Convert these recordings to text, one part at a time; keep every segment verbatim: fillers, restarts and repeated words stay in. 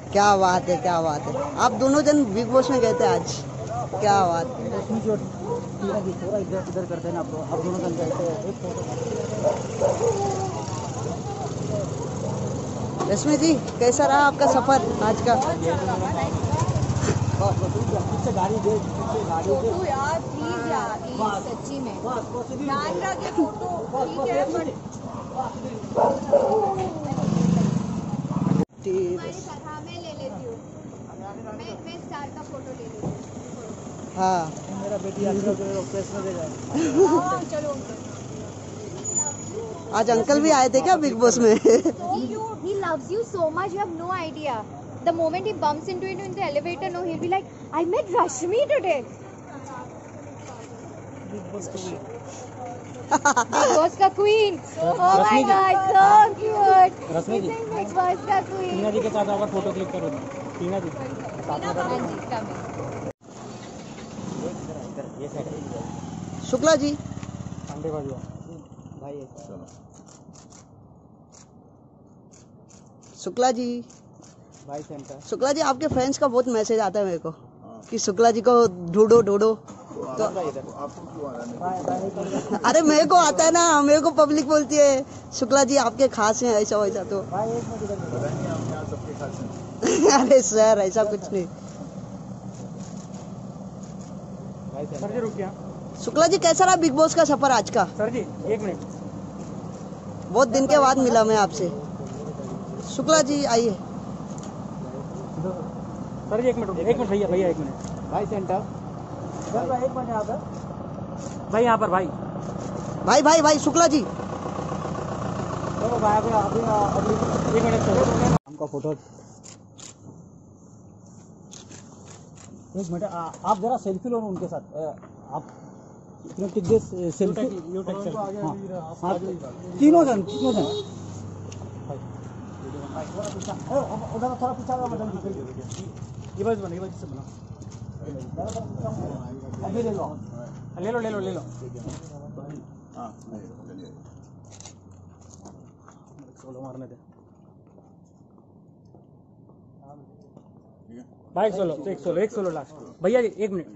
क्या बात है, क्या बात है। आप दोनों जन बिग बॉस में गए थे आज, क्या बात है। रश्मि जो टीना की थोड़ा इधर इधर करते हैं ना, आप आप दोनों जन गए थे एक फोटो। रश्मि जी, कैसा रहा आपका सफर आज का? पीछे गाड़ी दे, पीछे गाड़ी दे यार, प्लीज यार, सच्ची में ध्यान रखे फोटो। ठीक है, बट तुम्हारे साथ हाँ मैं ले लेती हूँ। मैं मैं स्टार का फोटो ले लेती हूँ। हाँ, मेरा बेटी आज प्रेस में देगा। हाँ चलो। आज अंकल भी आए थे क्या बिग बॉस में? So cute. He loves you so much. You have no idea. The moment he bumps into you in the elevator, no, he'll be like, "I met Rashmi today." Big Boss का queen. Oh my God, so cute. Rashmi ji, Big Boss का queen. Tina ji के साथ आकर photo click करो। टीना जी साथ में करो। ये साइड शुक्ला जी, अंडे बाजू भाई। शुक्ला जी, भाई सेंटर। शुक्ला जी, आपके फ्रेंड्स का बहुत मैसेज आता है मेरे को कि शुक्ला जी को ढूंढो ढूंढो। तो अरे मेरे को आता है ना, मेरे को पब्लिक बोलती है शुक्ला जी आपके खास हैं, ऐसा वैसा। तो अरे सर, ऐसा कुछ नहीं। सर जी रुकिए। शुक्ला जी, कैसा रहा बिग बॉस का सफर आज का? सर जी एक मिनट। बहुत दिन के बाद मिला मैं आपसे। शुक्ला जी आइए। सर जी एक मिनट, एक मिनट भैया, भैया एक मिनट। भाई सेंटर भाई, एक मिनट यहाँ पर भाई, यहाँ पर भाई भाई भाई भाई शुक्ला जी, तो भाई अभी अभी अभी एक मिनट सर, हमका फोटो एक मिनट। आप जरा सेल्फी लो उनके साथ। आप टिक दे सेल्फी। हाँ तीनों जन, तीनों जन उधर थोड़ा पीछा मैडम। ये बात बना, ये बात से बना। अभी ले लो, ले लो ले लो ले लो। हाँ सोलो मारने दे भाई। सोलो एक सोलो एक सोलो लास्ट भैया जी, एक मिनट।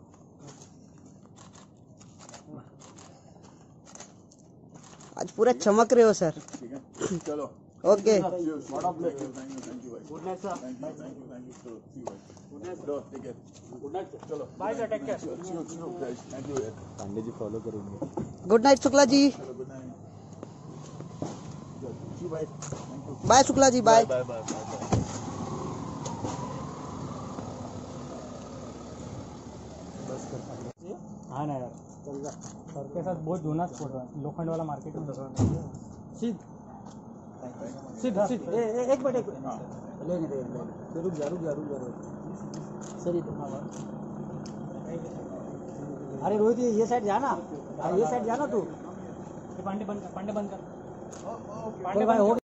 आज पूरा चमक रहे हो सर। चलो okay, good night sir. Good night चलो bye sir, take care. Pandey ji follow करेंगे। Good night Shukla ji. Bye Shukla ji, bye bye bye. हाँ ना यार, सर के साथ बहुत जोनास फोटो है। लोखंड वाला मार्केट में सिद्ध सिद्ध सिद्ध एक मिनट, एक लेने दे, रुक जा रुक जा रुक जा सर। अरे रोहित ये साइड जाना, ये साइड जाना तू। पांडे बंद कर, पांडे बंद कर, पांडे भाई हो